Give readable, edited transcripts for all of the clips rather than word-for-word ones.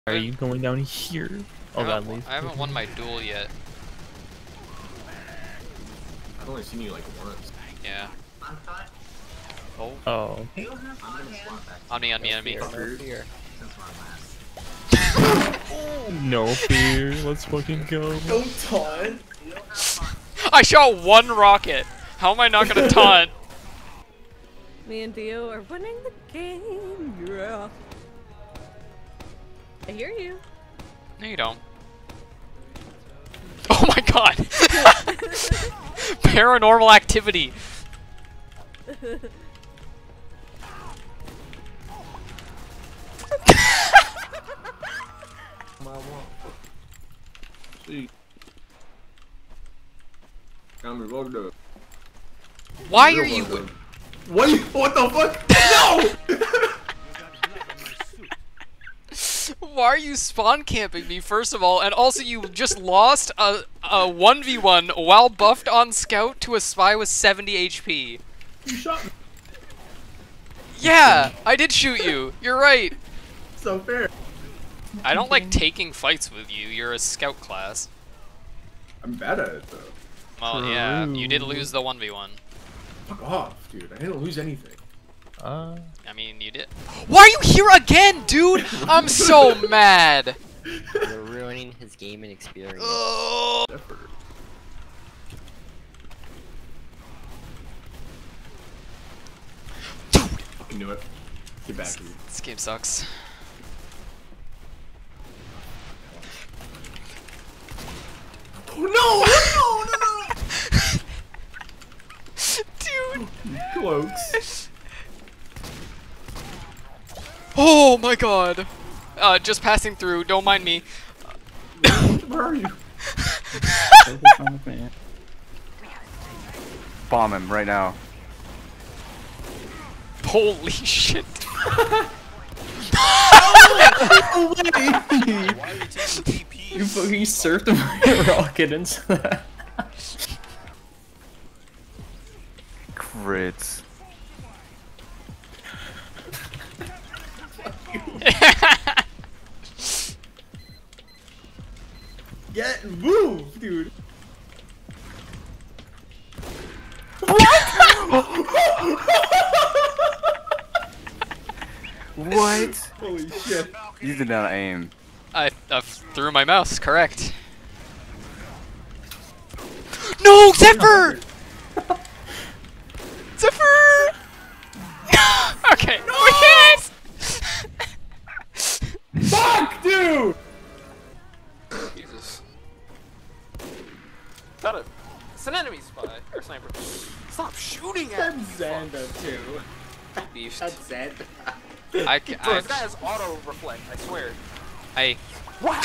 Are you going down here? Oh, God, leave. I haven't won my duel yet. I've only seen you like once. Yeah. Oh. Oh. On me. No fear. Let's fucking go. Don't taunt. I shot one rocket. How am I not gonna taunt? Me and Dio are winning the game. Yeah. I hear you. No, you don't. Oh my god! Paranormal activity! Why are you? What the fuck? No! Why are you spawn camping me, first of all, and also you just lost a 1v1 while buffed on scout to a spy with 70 HP. You shot me. Yeah, I did shoot you. You're right. So fair. I don't like taking fights with you. You're a scout class. I'm bad at it though. Well, yeah, you did lose the 1v1. Fuck off, dude. I didn't lose anything. I mean, you did. Why are you here again, dude? I'm so mad. You're ruining his gaming experience. Oh. Dude, fucking knew it. Get back here. This game sucks. Oh, no! Dude. Cloaks. Oh my god. Just passing through. Don't mind me. Where are you? Bomb him right now. Holy shit. You fucking surfed my rocket into that. Crits. Get moved, dude. What? Holy shit. You did not aim. I threw my mouse, correct. No, Zephyr! Zephyr! Okay, no! We did it! Fuck, dude! Jesus. Got it. It's an enemy spy or sniper. Stop shooting at me. That's Xanda too. Beefed. That's Xanda. Bro, this guy has auto reflect, I swear. I Wow!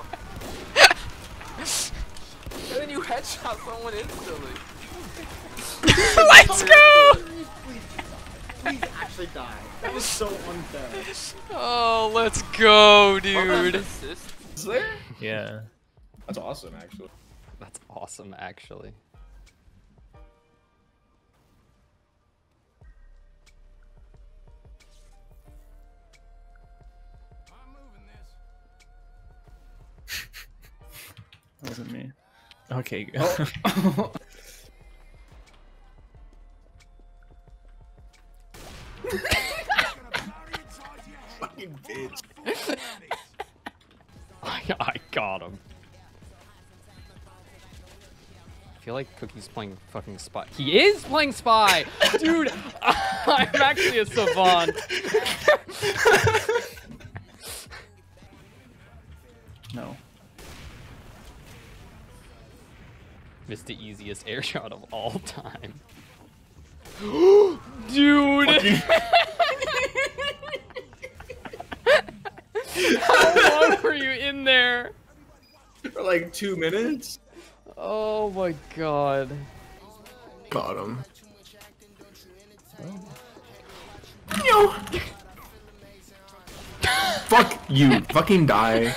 And then you headshot someone instantly. Let's go! Please actually die. That was so unfair. Oh, let's go, dude. Is there? Yeah. That's awesome, actually. That's awesome, actually. That wasn't me. Okay. Oh. Fucking bitch. I got him. I feel like Cookie's playing fucking spy. He is playing spy! Dude, I'm actually a savant. No. Missed the easiest air shot of all time. Dude! How long were you in there? For like 2 minutes? Oh my god. Got him. No. Fuck you. Fucking die.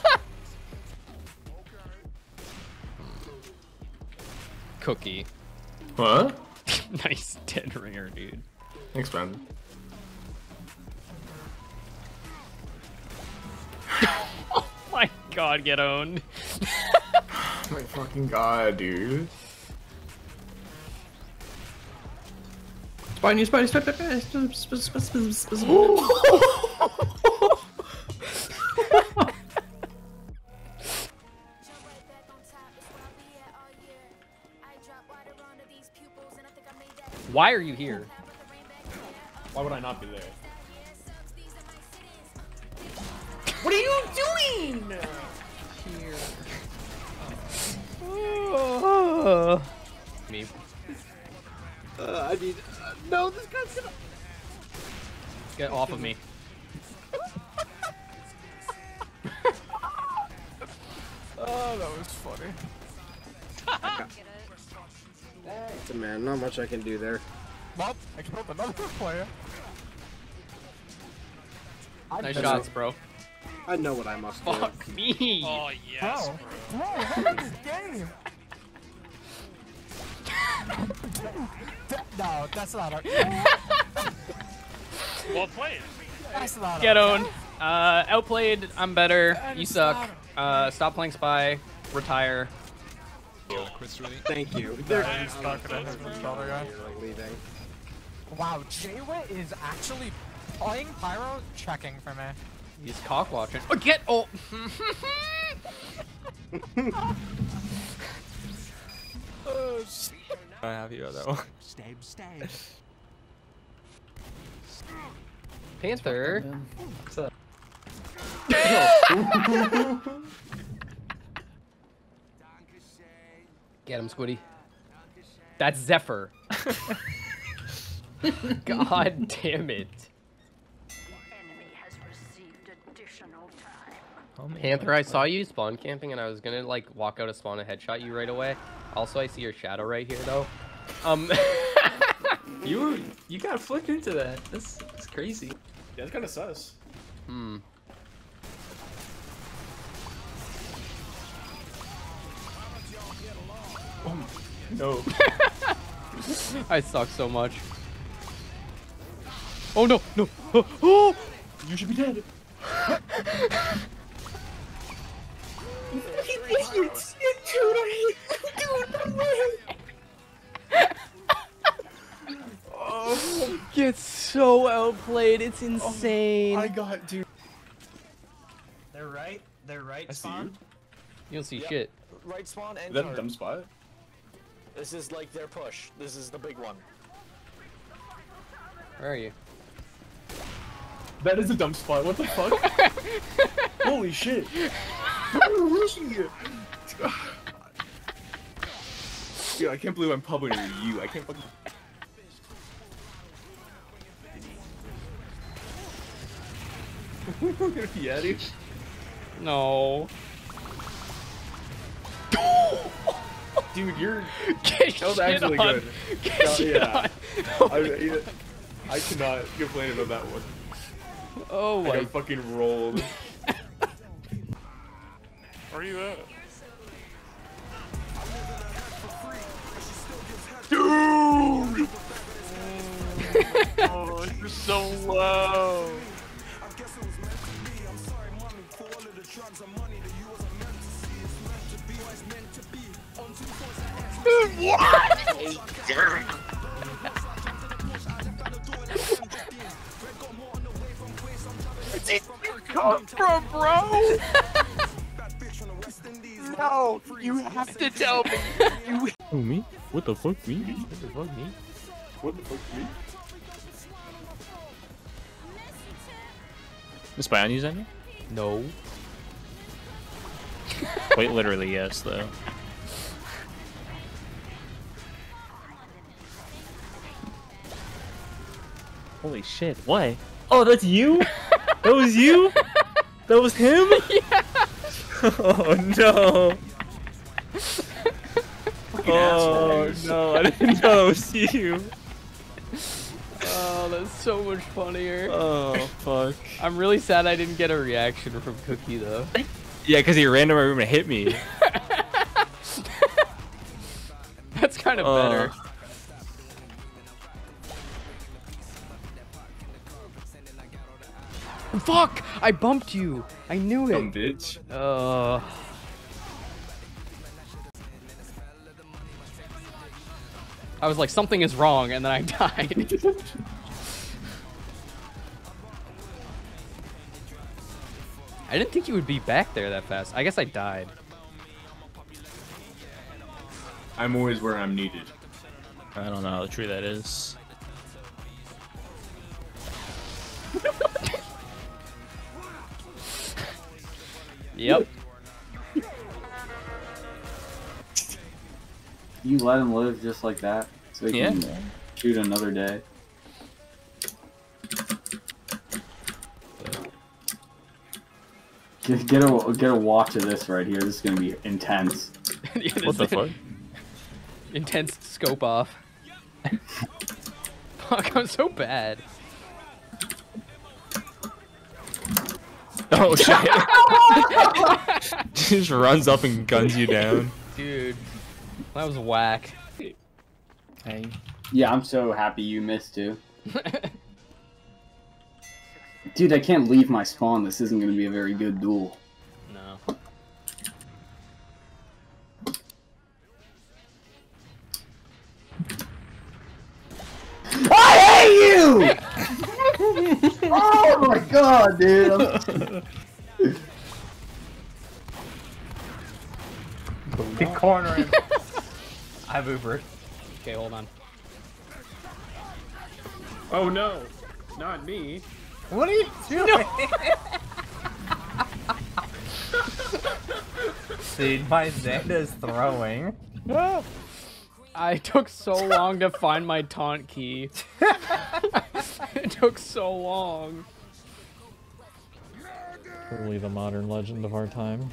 Cookie. What? Nice dead ringer, dude. Thanks, man. god, get owned. Oh my fucking god, dude. Spiny. Why are you here? Why would I not be there? What are you doing? Me. I need. No, this guy's gonna. Get off of me. Oh, that was funny. Man, not much I can do there. Well, I killed another player. Nice shots, bro. I know what I must do. Fuck me. Oh yes. Bro, what is this game? No, that's not our. Well played. That's not Get our. owned. Outplayed. I'm better. You suck. Stop playing spy. Retire. Thank you. Leaving. Wow, Jaywit is actually playing pyro checking for me. He's cock watching. Oh, get oh. Oh, shit. I have you on that one. Panther. What's up? Get him, Squiddy. That's Zephyr. God damn it. Panther, I saw you spawn camping and I was gonna like walk out of spawn and headshot you right away. Also, I see your shadow right here though. You got flipped into that. That's crazy. Yeah, it's kind of sus. Hmm. No. I suck so much. Oh no, no. Oh, oh! You should be dead. Get so outplayed, it's insane. I got dude. They're right I see spawn. You don't see Yep. shit. Right spawn and Is that a card. dumb spot? This is like their push. This is the big one. Where are you? That is a dumb spot. What the fuck? Holy shit. Where is he? Dude, I can't believe I'm publishing you. I can't fucking. Yeah, dude. No. Dude, you're. Get That was shit actually on. good. Get No, shit yeah. on. I cannot complain about that one. Oh I my. got fucking rolled. Where are you at? Dude! Oh, you're so low. Come from, bro? No, you have to tell me. Oh, me? What the fuck, me? What the fuck, me? What the fuck, me? Is Spy on you, Xander? No. Wait, literally, yes, though. Holy shit, what? Oh, that's you? That was you? That was him? Yeah. Oh, no. Oh, no, I didn't know it was you. Oh, that's so much funnier. Oh, fuck. I'm really sad I didn't get a reaction from Cookie though. Yeah, because he ran to my room and hit me. That's kind of better. Fuck! I bumped you. I knew Dumb it. bitch. I was like, something is wrong, and then I died. I didn't think you would be back there that fast. I guess I died. I'm always where I'm needed. I don't know how true that is. Yep. You let him live just like that, so he can shoot another day. Get a watch of this right here. This is gonna be intense. What the fuck? Intense scope off. Fuck, I'm so bad. Oh shit! Just runs up and guns you down. Dude, that was whack. Hey. Yeah, I'm so happy you missed too. Dude, I can't leave my spawn. This isn't gonna be a very good duel. No. I hate you! Oh my god, dude! Big corner him. I've Ubered. Okay, hold on. Oh no, not me. What are you doing? Dude, my Xander's throwing. I took so long to find my taunt key. It took so long. Truly the modern legend of our time.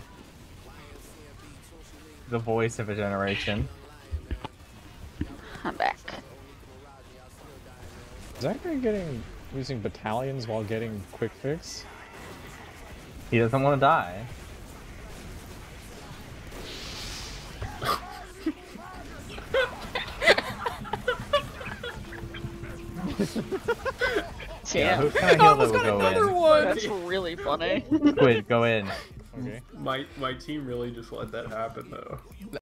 The voice of a generation. I'm back. Is that guy using battalions while getting quick fix? He doesn't want to die. Yeah, who can I heal that will go in? One. That's really funny. Squid, go in. Okay. My team really just let that happen though.